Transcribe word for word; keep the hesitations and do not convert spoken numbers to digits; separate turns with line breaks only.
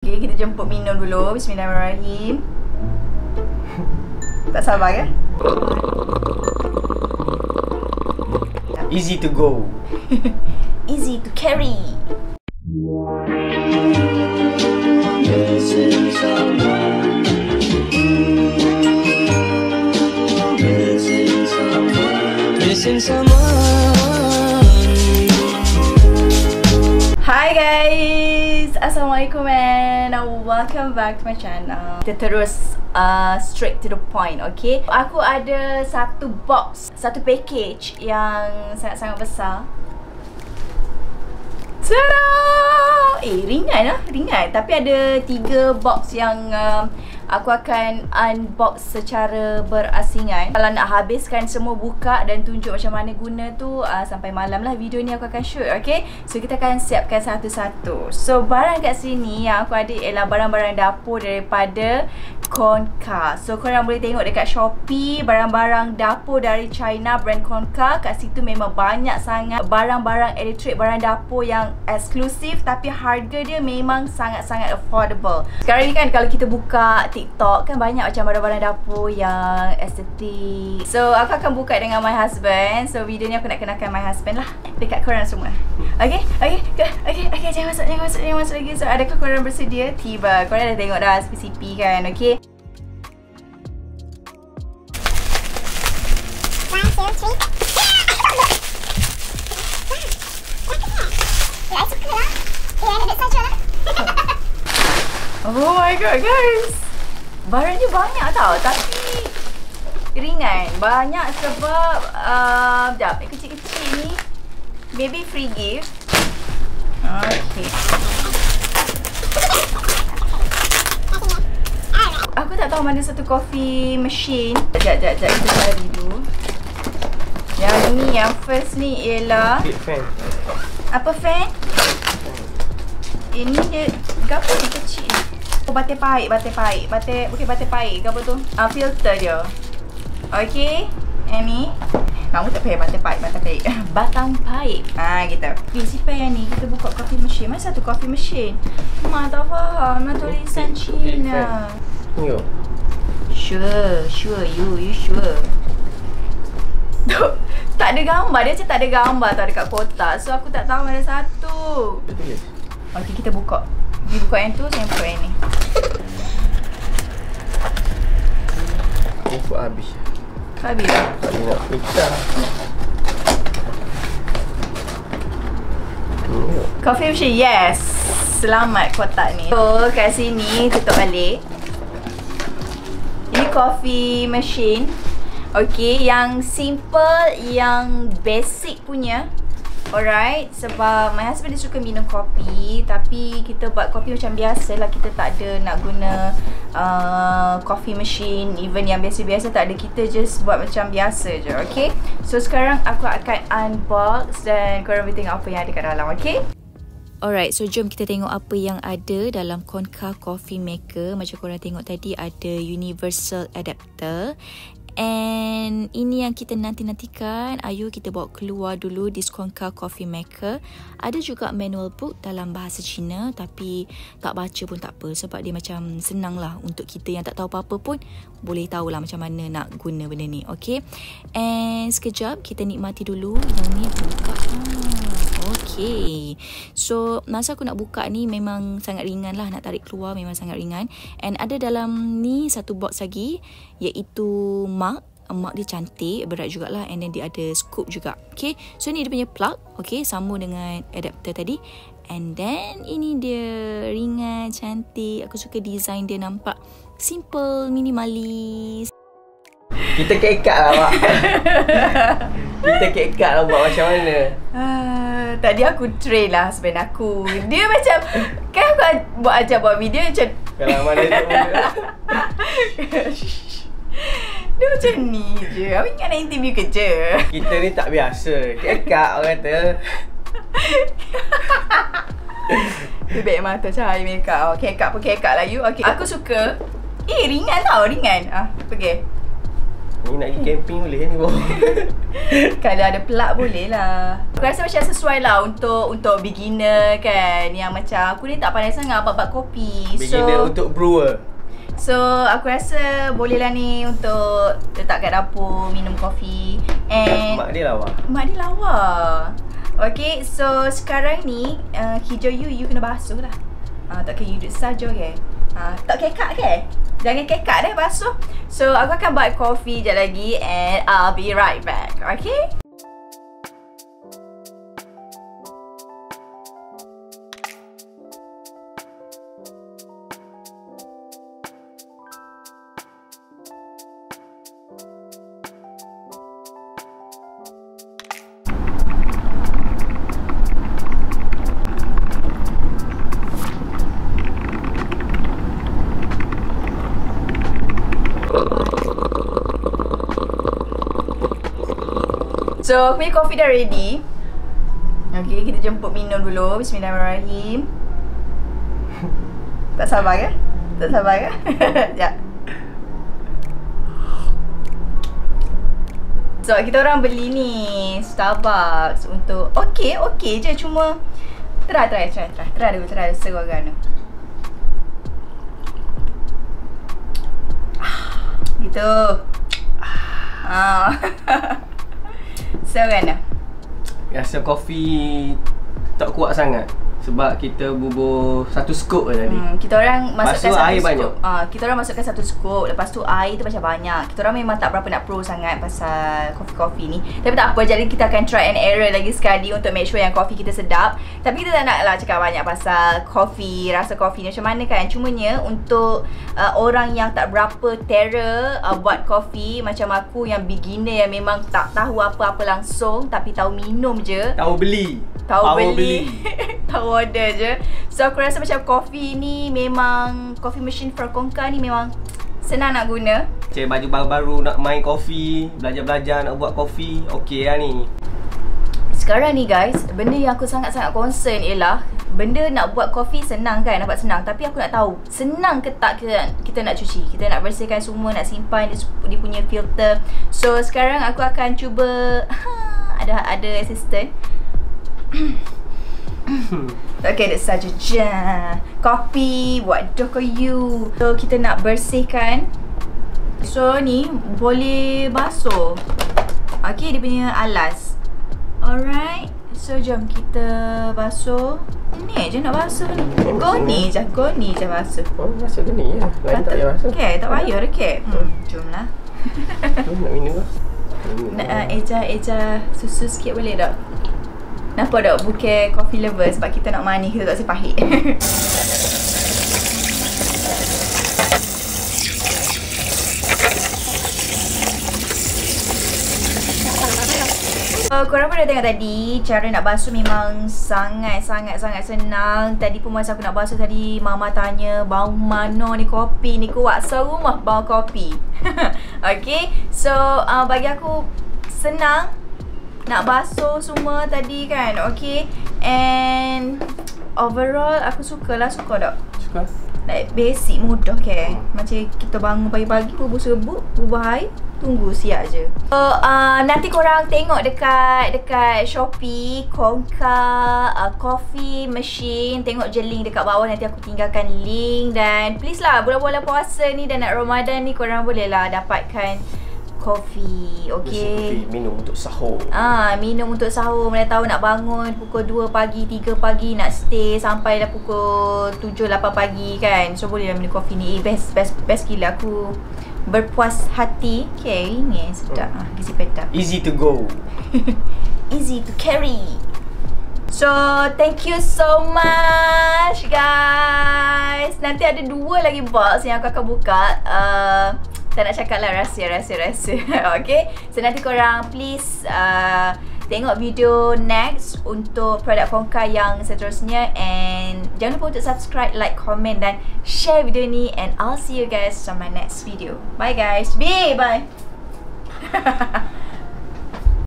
Okay, kita jemput minum dulu. Bismillahirrahmanirrahim. Tak sabar ke?
Easy to go.
Easy to carry.
Missing someone. Missing someone. Missing someone.
Hi guys, Assalamualaikum and welcome back to my channel. Kita terus uh, straight to the point, okay? Aku ada satu box, satu package yang sangat-sangat besar. Tada! Eh, ringan lah, ringan. Tapi ada tiga box yang uh, aku akan unbox secara berasingan. Kalau nak habiskan semua buka dan tunjuk macam mana guna tu, uh, sampai malam lah video ni aku akan shoot, okay? So, kita akan siapkan satu-satu. So, barang kat sini yang aku ada ialah barang-barang dapur daripada Konka. So, korang boleh tengok dekat Shopee, barang-barang dapur dari China, brand Konka. Kat situ memang banyak sangat barang-barang elektrik, barang dapur yang eksklusif, tapi harga dia memang sangat-sangat affordable. Sekarang ni kan kalau kita buka TikTok kan banyak macam barang-barang dapur yang estetik. So aku akan buka dengan my husband. So video ni aku nak kenalkan my husband lah dekat korang semua. Okay? Okay? Okay? Okay, jangan masuk, jangan masuk, jangan masuk lagi. So adakah korang bersedia? Tiba. Korang dah tengok dah C P C P kan? Okay? Oh my god guys, barangnya banyak tau, tapi ringan. Banyak sebab uh, sekejap, yang kecil-kecil ni baby free gift. Okay, aku tak tahu mana satu coffee machine. Sekejap, sekejap, sekejap, kita cari dulu. Yang ni, yang first ni ialah
fan.
apa fan? Ini dia gapo ni kecil ni. Oh, batai pahit, batai pahit. Batai, bukan batai pahit. Gapo tu? Ah, uh, filter dia. Okey. Yang ni. Kamu tak payah batai pahit, batai pahit. Batang pahit. Ah, gitu. Okay, simpan yang ni. Kita buka coffee machine. Mana satu coffee machine? Mak tak faham. Nak tulisan Cina.
Yo.
Sure, sure. You, you sure. Tak ada gambar. Dia macam tak ada gambar tau dekat kotak. So, aku tak tahu mana satu. Okey, kita buka. Dia buka yang tu, saya buka yang ni.
Buku habis.
Habis dah.
Tak nak pecah.
Coffee machine, yes. Selamat kotak ni. So, kat sini tutup balik. Ini coffee machine. Okey, yang simple, yang basic punya. Alright, sebab my husband dia suka minum kopi, tapi kita buat kopi macam biasa lah. Kita tak ada nak guna uh, coffee machine, even yang biasa-biasa tak ada. Kita just buat macam biasa je, okay? So sekarang aku akan unbox dan korang boleh tengok apa yang ada kat dalam, okay? Alright, so jom kita tengok apa yang ada dalam Konka Coffee Maker. Macam korang tengok tadi ada universal adapter. And ini yang kita nanti-nantikan. Ayo kita bawa keluar dulu this Konka Coffee Maker. Ada juga manual book dalam bahasa Cina, tapi tak baca pun tak apa, sebab dia macam senang lah untuk kita yang tak tahu apa-apa pun boleh tahulah macam mana nak guna benda ni. Okay, and sekejap kita nikmati dulu. Yang ni aku buka. ah, Okay, so masa aku nak buka ni memang sangat ringan lah. Nak tarik keluar memang sangat ringan. And ada dalam ni satu box lagi, iaitu mug. Mug dia cantik, berat jugalah. And then dia ada scoop juga. Okay, so ni dia punya plug. Okay, sambung dengan adapter tadi. And then ini dia ringan, cantik. Aku suka design dia, nampak simple, minimalis.
Kita kekat lah Mak. Kita kekat lah buat macam mana.
uh, Tadi aku train lah husband aku. Dia macam, kan aku buat ajar buat video macam
Kalau mana dia mula.
dia macam ni je. Aku ingat nak interview kerja.
Kita ni tak biasa. Kekat orang kata.
Dia baik mata cahaya makeup. Okay, kekak pun kekak lah you. Okay, aku suka. Eh, ringan tau, ringan. Ah, pergi.
Ni nak pergi camping boleh ni bawah.
Kalau ada plug boleh lah. Aku rasa macam sesuai lah untuk untuk beginner kan. Yang macam aku ni tak pandai sangat buat-buat kopi.
Beginner
So
untuk brewer.
So aku rasa boleh lah ni untuk letak kat dapur minum kopi. And
Mak dia lawa.
Mak dia lawa. Okay, so sekarang ni uh, hijau you, you kena basuh lah. uh, Tak kena you duduk saja ke. uh, Tak kekak ke? Jangan kekak dah basuh. So aku akan buat kopi sekejap lagi. And I'll be right back. Okay? So, aku punya kopi dah ready. Okay, kita jemput minum dulu. Bismillahirrahmanirrahim. Tak sabar ke? Tak sabar ke? Sekejap. So, kita orang beli ni Starbucks untuk okay, okay je. Cuma Try, try, try, try Try dulu, try dulu seruagan tu. Gitu. Ah. So kan?
Rasa kopi tak kuat sangat sebab kita bubur satu scoop je tadi.
Hmm, kita orang masukkan
Lepas tu
satu
air
scoop.
banyak.
Ah, uh, kita orang masukkan satu scoop. Lepas tu air tu macam banyak. Kita orang memang tak berapa nak pro sangat pasal kopi-kopi ni. Tapi tak apa, jadi kita akan try and error lagi sekali untuk make sure yang kopi kita sedap. Tapi kita tak nak lah cakap banyak pasal kopi, rasa kopi ni macam mana kan. Cumanya untuk uh, orang yang tak berapa terror uh, buat kopi macam aku yang beginner yang memang tak tahu apa-apa langsung tapi tahu minum je.
Tahu beli.
Tahu
Tahu
beli,
beli.
tahu order je. So aku rasa macam kopi ni memang, coffee machine Frakonka ni memang senang nak guna.
Cek baju baru-baru nak main kopi, belajar-belajar nak buat kopi, okey lah ni.
Sekarang ni guys, benda yang aku sangat-sangat concern ialah benda nak buat kopi senang kan, nampak senang. Tapi aku nak tahu, senang ke tak kita, kita nak cuci, kita nak bersihkan semua, nak simpan dia, dia punya filter. So sekarang aku akan cuba ada ada assistant. Okay, that's saja je. Kopi, buat doh kayu. So kita nak bersihkan. So ni boleh basuh. Okay, dia punya alas. Alright. So jom kita basuh. Ni je nak basuh ni. Goni je, goni je basuh.
Oh, basuh gini ya. Lain tak payah basuh.
Okay, tak payah dah ke. Hmm, jomlah.
Jom nak minum lah.
Nak uh, eja-eja susu sikit boleh tak? Nampak tak? Bukan coffee lover sebab kita nak manis, kita tak rasa pahit. Uh, korang pun dah tengok tadi, cara nak basuh memang sangat-sangat-sangat senang. Tadi pun masa aku nak basuh tadi, Mama tanya bau mana ni kopi ni, kuat serumah bau kopi. Okay, so uh, bagi aku senang nak basuh semua tadi kan. Okay, and overall aku suka lah, suka tak?
Suka.
Like basic, mudah ke. Macam kita bangun pagi-pagi, bubur serbuk, bubur air, tunggu siap je. So uh, nanti korang tengok dekat dekat Shopee Konka uh, coffee machine. Tengok je link dekat bawah, nanti aku tinggalkan link. Dan please lah, bulan-bulan puasa ni dan nak Ramadan ni, korang boleh lah dapatkan kopi. Okay,
kopi minum untuk sahur.
Ah, minum untuk sahur. Mana tahu nak bangun pukul dua pagi, tiga pagi, nak stay sampai dah pukul tujuh, lapan pagi kan. So boleh lah minum kopi ni. Eh, best, best, best gila. Aku berpuas hati. Okay, ni sedap. Hmm. Ah, gizi pedak.
Easy to go.
Easy to carry. So, thank you so much guys. Nanti ada dua lagi box yang aku akan buka. Uh, tak nak cakap lah, rahsia, rahsia, rahsia. Okay, so nanti korang please uh, tengok video next untuk produk Konka yang seterusnya. And jangan lupa untuk subscribe, like, comment dan share video ni. And I'll see you guys on my next video. Bye guys. Bye. Bye.